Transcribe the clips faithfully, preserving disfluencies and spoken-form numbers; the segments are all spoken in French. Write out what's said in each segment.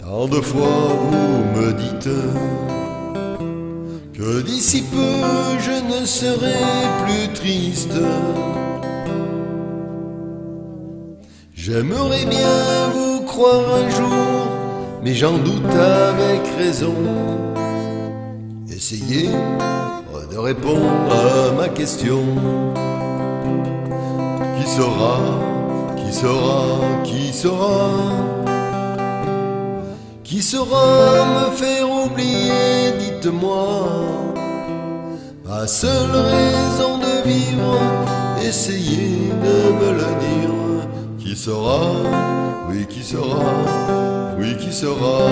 Tant de fois vous me dites que d'ici peu je ne serai plus triste. J'aimerais bien vous croire un jour, mais j'en doute avec raison. Essayez de répondre à ma question. Qui saura, qui saura, qui saura, qui saura me faire oublier, dites-moi, ma seule raison de vivre, essayez de me le dire. Qui saura, oui qui saura, oui qui saura.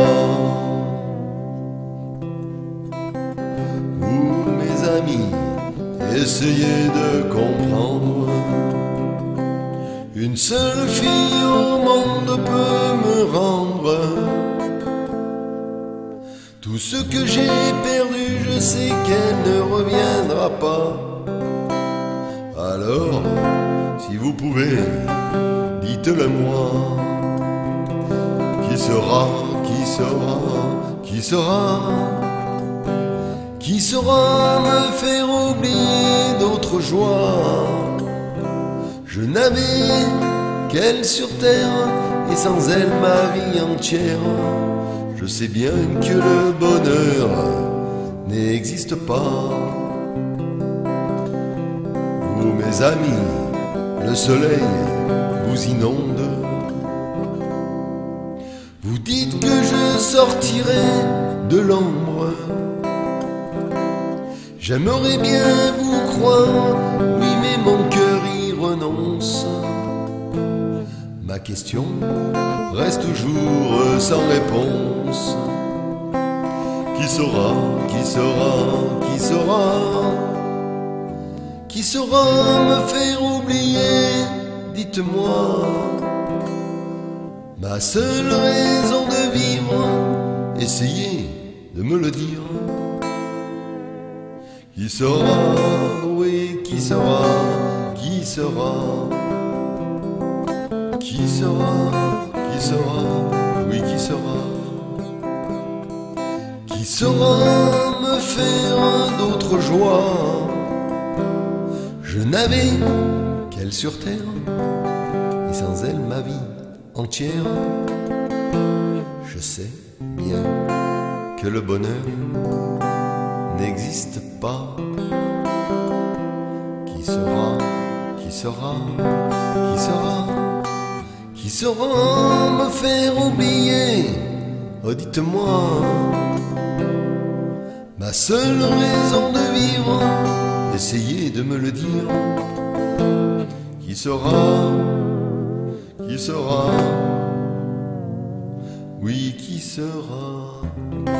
Vous mes amis, essayez de comprendre. Une seule fille au monde peut me rendre tout ce que j'ai perdu, je sais qu'elle ne reviendra pas. Alors, si vous pouvez, dites-le moi. Qui sera, qui sera, qui sera, qui saura me faire oublier d'autres joies? Je n'avais qu'elle sur terre, et sans elle ma vie entière. Je sais bien que le bonheur n'existe pas. Vous mes amis, le soleil vous inonde. Vous dites que je sortirai de l'ombre. J'aimerais bien vous croire, oui mais mon cœur y renonce. Ma question reste toujours sans réponse. Qui saura, qui saura, qui saura, qui saura me faire oublier, dites-moi, ma seule raison de vivre, essayez de me le dire. Qui saura, oui, qui saura, qui saura, qui saura, qui saura, oui, qui saura, qui saura me faire d'autres joies? Je n'avais qu'elle sur terre, et sans elle ma vie entière. Je sais bien que le bonheur n'existe pas. Qui saura, qui saura, qui saura, qui saura me faire oublier, oh dites-moi, ma seule raison de vivre, essayez de me le dire. Qui saura, qui saura, oui qui sera.